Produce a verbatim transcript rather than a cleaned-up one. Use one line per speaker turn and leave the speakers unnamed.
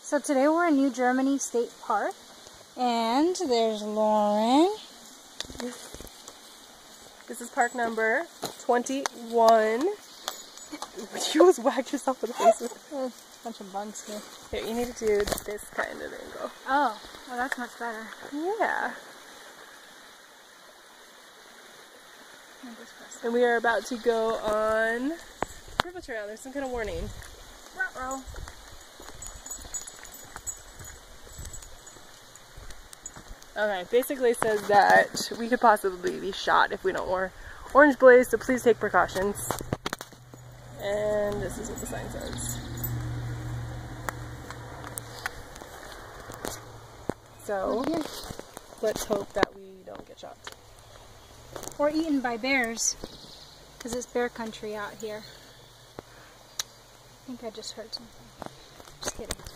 So today we're in New Germany State Park, and there's Lauren.
This is park number twenty-one. You almost whacked yourself in the face with it.
There's a bunch of bugs here.
Here, you need to do this kind of angle.
Oh, well that's much better.
Yeah. And we are about to go on Purple Trail. There's some kind of warning.
Ruh-roh.
Okay, basically it says that we could possibly be shot if we don't wear orange blaze, so please take precautions. And this is what the sign says. So, let's hope that we don't get shot.
Or eaten by bears, because it's bear country out here. I think I just heard something. Just kidding.